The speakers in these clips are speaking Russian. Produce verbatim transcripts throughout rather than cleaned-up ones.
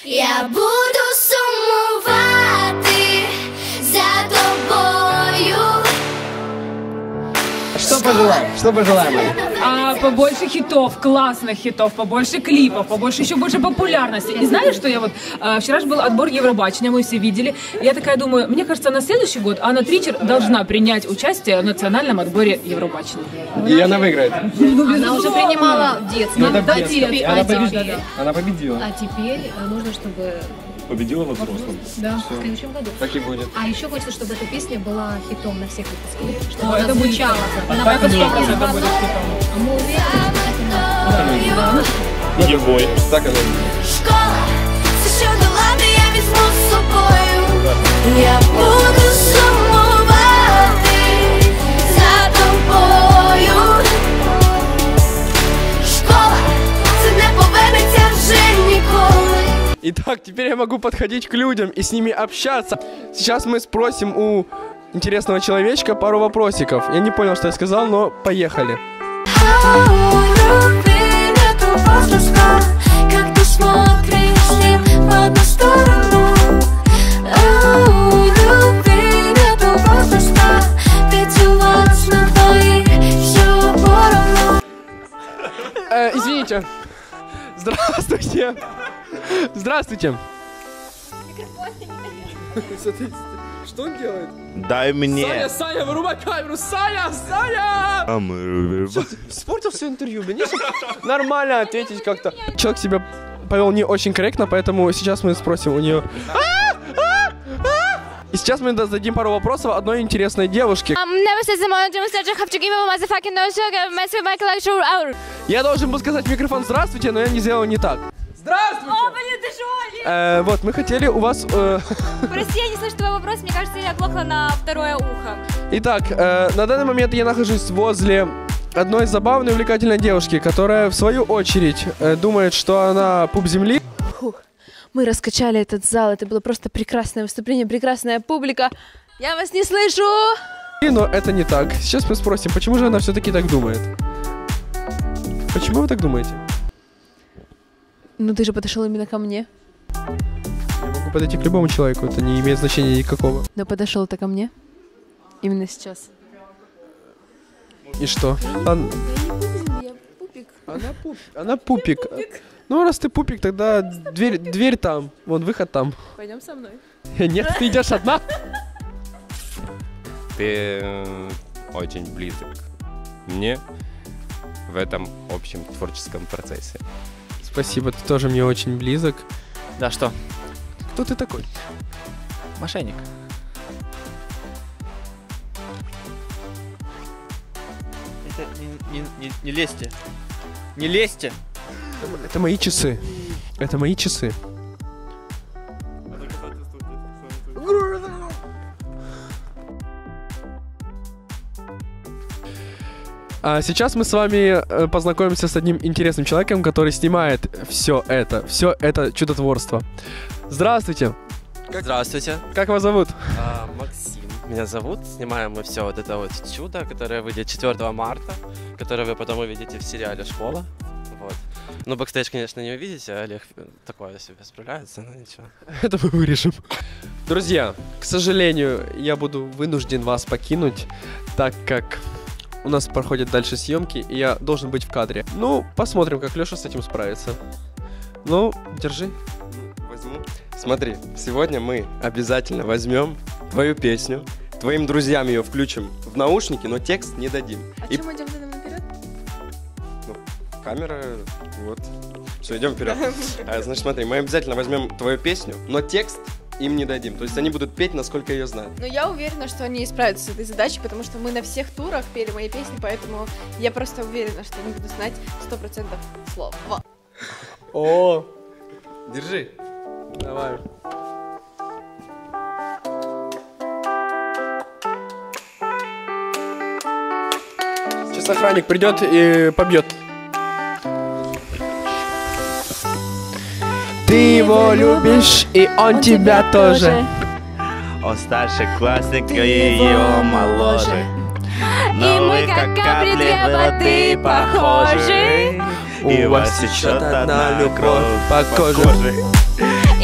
Я буду сумувати за тобою. Что пожелаем? Что пожелаем? А, побольше хитов, классных хитов, побольше клипов, побольше, еще больше популярности. И знаешь, что я вот... А, вчера же был отбор Евробачения, мы все видели. И я такая думаю, мне кажется, на следующий год Анна Тричер должна принять участие в национальном отборе Евробачения. И она выиграет. Она уже принимала в детстве. Ну, А детстве. теперь, Она а теперь- победила. Она победила. а теперь нужно, чтобы Победила во взрослом. да, в следующем году. Так и будет. А еще хочется, чтобы эта песня была хитом на всех выпусках. Чтобы О, она это будет звучала. хитом. на Это сто последних процентов будет звонках. хитом. А мы уверены, Егой. Так она. Школа, це що до лади я візьму з собою. Я буду сумувати за тобою. Школа, це не повернеться вже ніколи. Итак, теперь я могу подходить к людям и с ними общаться. Сейчас мы спросим у интересного человечка пару вопросиков. Я не понял, что я сказал, но поехали. Как ты смотришь с ним в одну сторону. Любви нету возраста, ведь у вас на двоих все поровну. Э, извините. Здравствуйте. Здравствуйте. Что он делает? Дай мне. Саня, Саня, вырубай камеру! Саня, Саня! Испортил все интервью, блин. Если нормально ответить как-то. Человек себя повел не очень корректно, поэтому сейчас мы спросим у нее. И сейчас мы зададим пару вопросов одной интересной девушке. Я должен был сказать в микрофон «Здравствуйте», но я не сделал не так. Здравствуйте! О, блин, ты что? Э, вот, мы хотели у вас... э, Прости, я не слышу твой вопрос, мне кажется, я оглохла на второе ухо. Итак, э, на данный момент я нахожусь возле одной забавной и увлекательной девушки, которая, в свою очередь, э, думает, что она пуп земли. Фух, мы раскачали этот зал, это было просто прекрасное выступление, прекрасная публика. Я вас не слышу! Но это не так. Сейчас мы спросим, почему же она все-таки так думает? Почему вы так думаете? Ну ты же подошел именно ко мне. Я могу подойти к любому человеку, это не имеет значения никакого. Но подошел-то ко мне. Именно сейчас. И что? Ладно. Я пупик. Она пупик. Она пупик. Ну, раз ты пупик, тогда дверь, дверь там. Вон, выход там. Пойдем со мной. Нет, ты идешь одна. Ты э, очень близок мне в этом общем творческом процессе. Спасибо, ты тоже мне очень близок. Да что? Кто ты такой? Мошенник. Это не, не, не, не лезьте. Не лезьте. Это, это мои часы. Это мои часы. А сейчас мы с вами э, познакомимся с одним интересным человеком, который снимает все это, все это чудотворство. Здравствуйте. Как, Здравствуйте. Как вас зовут? А, Максим. Меня зовут. Снимаем мы все вот это вот чудо, которое выйдет четвёртого марта, которое вы потом увидите в сериале «Школа». Вот. Ну, бэкстейдж, конечно, не увидите, Олег такое себе справляется, но ничего. Это мы вырежем. Друзья, к сожалению, я буду вынужден вас покинуть, так как у нас проходят дальше съемки, и я должен быть в кадре. Ну, посмотрим, как Леша с этим справится. Ну, держи. Возьму. Смотри, сегодня мы обязательно возьмем твою песню, твоим друзьям ее включим в наушники, но текст не дадим. А И... чем мы идем за нами вперед? Ну, камера, вот. Все, идем вперед. А, значит, смотри, мы обязательно возьмем твою песню, но текст им не дадим. То есть они будут петь, насколько ее знают. Но я уверена, что они справятся с этой задачей, потому что мы на всех турах пели мои песни, поэтому я просто уверена, что они будут знать сто процентов слов. Вот. О, держи. Давай. Сейчас охранник придет и побьет. Ты его любишь, и он тебя тоже. Он старшеклассник, и ее моложе. И мы как капли две воды похожи. У вас течет одна любовь по коже.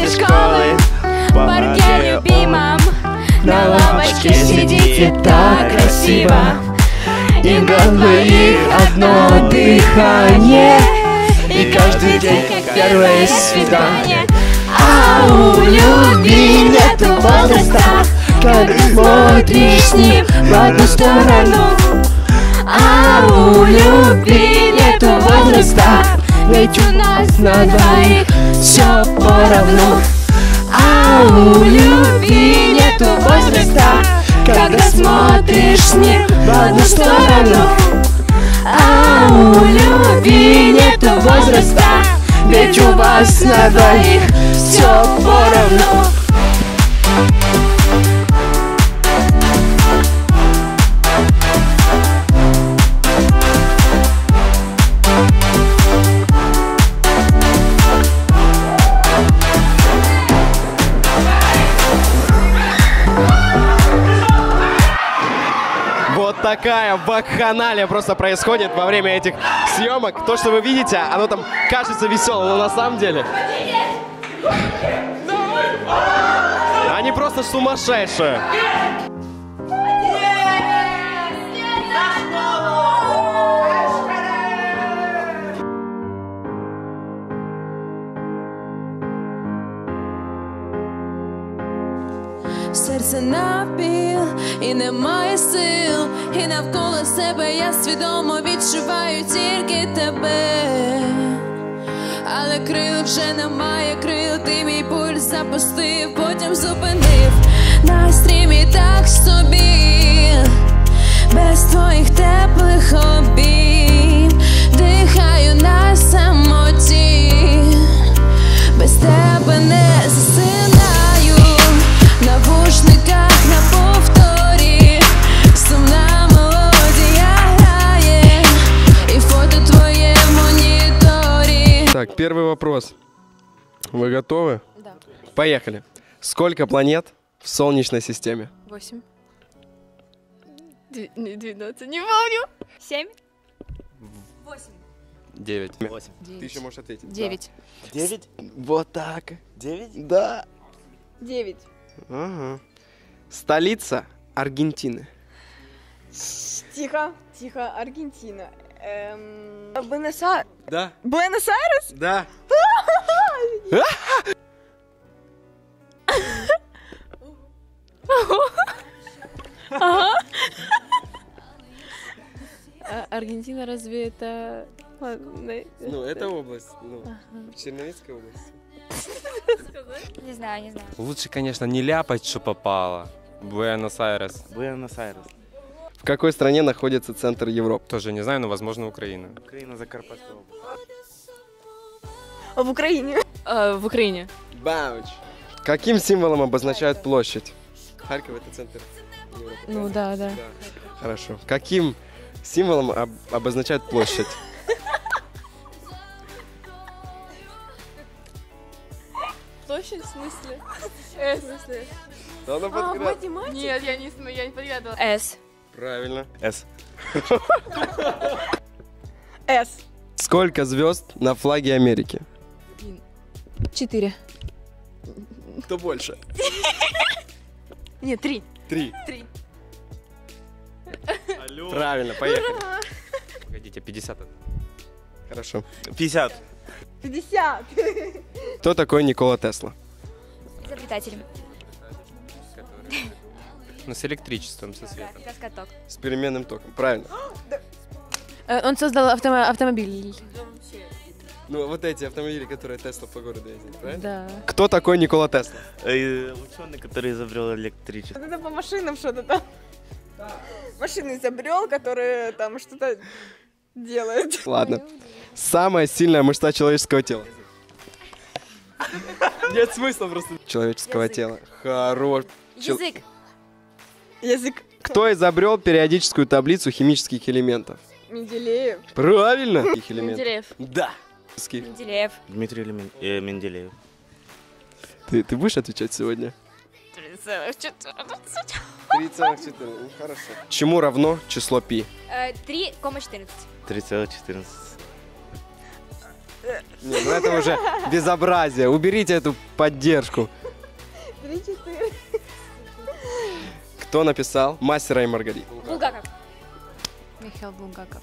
после школы в парке любимом на лавочке сидите так красиво, и на двоих одно дыхание, и каждый день как первое свидание. А у любви нету возраста, когда смотришь с ним в одну сторону. А у любви нету возраста, ведь у нас на двоих все поровну. А у любви нету возраста, когда смотришь с ним в одну сторону. А у любви нету возраста, ведь у вас на двоих все поровну. Вот такая вакханалия просто происходит во время этих съемок. То, что вы видите, оно там кажется веселым, но на самом деле они просто сумасшедшие. Серце напіл, і немає сил, і навколо себе я свідомо відчуваю тільки тебе. Але крил вже немає крил, ти мій пульс запустив, потім зупинив. Настрій мій так собі, без твоїх теплих обійм, дихаю на самоті, без тебе не засинаю. В навушниках на повторі сумна мелодія грає, і фото твоє в моніторі. Так, первый вопрос. Вы готовы? Да. Поехали. Сколько планет в Солнечной системе? Восемь. Двенадцать, не помню. Семь. Восемь. Девять. Восемь. Ты еще можешь ответить. Девять. Да. Девять? Вот так. Девять? Да. Девять. Ага. Столица Аргентины. Тихо, тихо, Аргентина. Эм... Буэнос-Айрес? Да. Буэнос-Айрес? Да. Аргентина разве это... Ну, это область. Ну, Черновицкая область. Не знаю, не знаю. Лучше, конечно, не ляпать, что попало. Буэнос-Айрес. Буэнос-Айрес. В какой стране находится центр Европы? Тоже не знаю, но, возможно, Украина. Украина, Закарпатская область. В Украине. В Украине. Бауч. Каким символом обозначают площадь? Харьков — это центр Европы. Ну да, да. Хорошо. Каким символом об обозначают площадь? Площадь в смысле? С. В смысле? Да она А, подгадала. математика? Нет, я не, я не подгадывала. С. Правильно. С. С. Сколько звезд на флаге Америки? Четыре. Кто больше? Нет, три. Три. Три. Алло. Правильно, поехали. Погодите, пятьдесят. Хорошо. пятьдесят. Пятьдесят. Кто такой Никола Тесла? Изобретатель. Ну, с электричеством, со светом. Как каток. С переменным током. Правильно. Он создал автомо- автомобиль. Ну, вот эти автомобили, которые Тесла по городу ездят, правильно? Да. Кто такой Никола Тесла? Ученый, который изобрел электричество. Это по машинам что-то там. Машины изобрел, которые там что-то делают. Ладно. Самая сильная мышца человеческого тела. Нет смысла просто. Человеческого Язык. тела. Хорош. Чел- Язык. Язык. Кто изобрел периодическую таблицу химических элементов? Менделеев. Правильно. Каких элементов? Менделеев. Да. Менделеев. Дмитрий Лемен- э, Менделеев. Ты, ты будешь отвечать сегодня? три целых четырнадцать. три целых четырнадцать. Ну, хорошо. Чему равно число пи? Три комма четырнадцать. три целых четырнадцать. Не, ну это уже безобразие. Уберите эту поддержку. Три-четыре. Кто написал «Мастера и Маргариту»? Булгаков. Михаил Булгаков.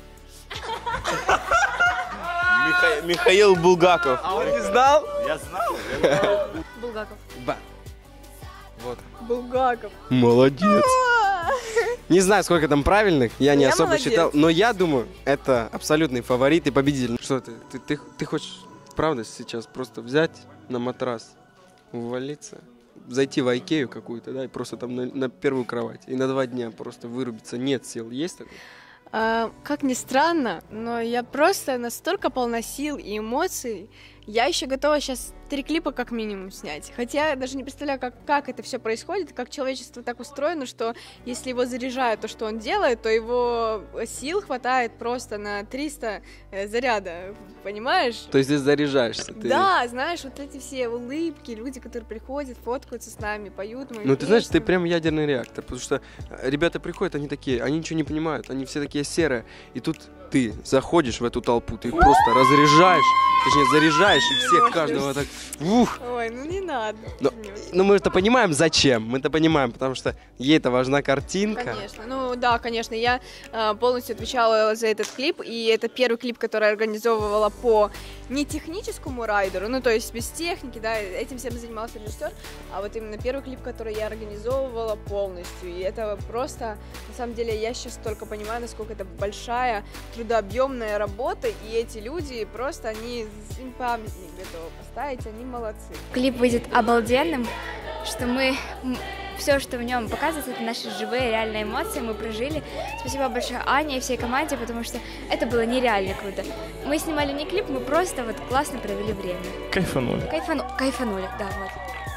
Миха- Михаил Булгаков. А он не знал? Я знал. Булгаков. Ба. Вот. Булгаков. Молодец. Не знаю, сколько там правильных, я не Я особо молодец. считал, но я думаю, это абсолютный фаворит и победитель. Что ты, ты, ты, ты хочешь, правда, сейчас просто взять на матрас, увалиться, зайти в Айкею какую-то, да, и просто там на, на первую кровать, и на два дня просто вырубиться, нет сил, есть такое? А, как ни странно, но я просто настолько полна сил и эмоций. Я еще готова сейчас три клипа как минимум снять. Хотя я даже не представляю, как, как это все происходит, как человечество так устроено, что если его заряжают то, что он делает, то его сил хватает просто на триста э, заряда, понимаешь? То есть ты заряжаешься? Ты... Да, знаешь, вот эти все улыбки, люди, которые приходят, фоткаются с нами, поют мои Ну, ты знаешь, ты песни. прям ядерный реактор, потому что ребята приходят, они такие, они ничего не понимают, они все такие серые, и тут ты заходишь в эту толпу, ты просто разряжаешь, точнее, заряжаешь, и всех, каждого так, ух. Ой, ну не надо. Но, но мы это понимаем, зачем, мы это понимаем, потому что ей-то важна картинка. Конечно, ну да, конечно, я э, полностью отвечала за этот клип, и это первый клип, который я организовывала по не техническому райдеру, ну то есть без техники, да, этим всем занимался режиссер, а вот именно первый клип, который я организовывала полностью, и это просто, на самом деле, я сейчас только понимаю, насколько это большая, трудообъемная работа, и эти люди просто, они, им памятник готовы поставить, они молодцы. Клип выйдет обалденным, что мы... Все, что в нем показывается, это наши живые, реальные эмоции, мы прожили. Спасибо большое Ане и всей команде, потому что это было нереально круто. Мы снимали не клип, мы просто вот классно провели время. Кайфанули. Кайфану... Кайфанули, да, вот.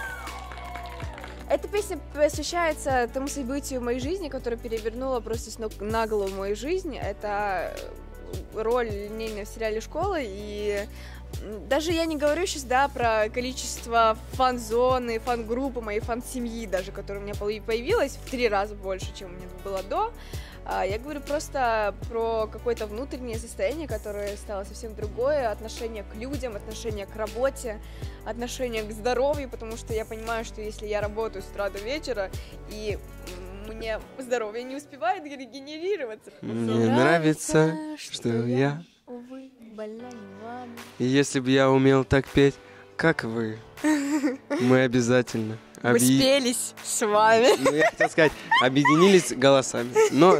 Эта песня посвящается тому событию в моей жизни, которое перевернуло просто с ног на голову мою жизнь. Это роль линейная в сериале «Школа», и даже я не говорю сейчас, да, про количество фан-зоны, фан-группы, моей фан-семьи даже, которая у меня появилась в три раза больше, чем у меня было до. Я говорю просто про какое-то внутреннее состояние, которое стало совсем другое, отношение к людям, отношение к работе, отношение к здоровью, потому что я понимаю, что если я работаю с утра до вечера, и мне здоровье не успевает регенерироваться. Мне нравится, что я... Увы, больна не вами. И если бы я умел так петь, как вы, мы обязательно... Мы объ... спелись с вами. Ну, я хотел сказать, объединились голосами. Но...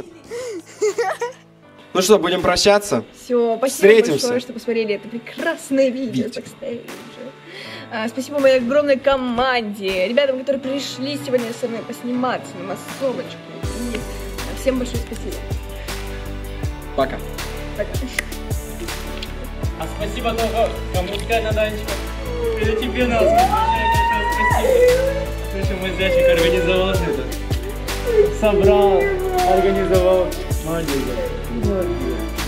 Ну что, будем прощаться? Все, спасибо Встретимся. большое, что посмотрели это прекрасное видео. Бэкстейдж. А, спасибо моей огромной команде, ребятам, которые пришли сегодня со мной посниматься на массовочку. И всем большое спасибо. Пока. Пока. А спасибо тоже, музыкальная Данечка. Это тебе нас большое спасибо. Слушай, мой зайчик организовал это. Собрал, организовал. Молодец. Молодец.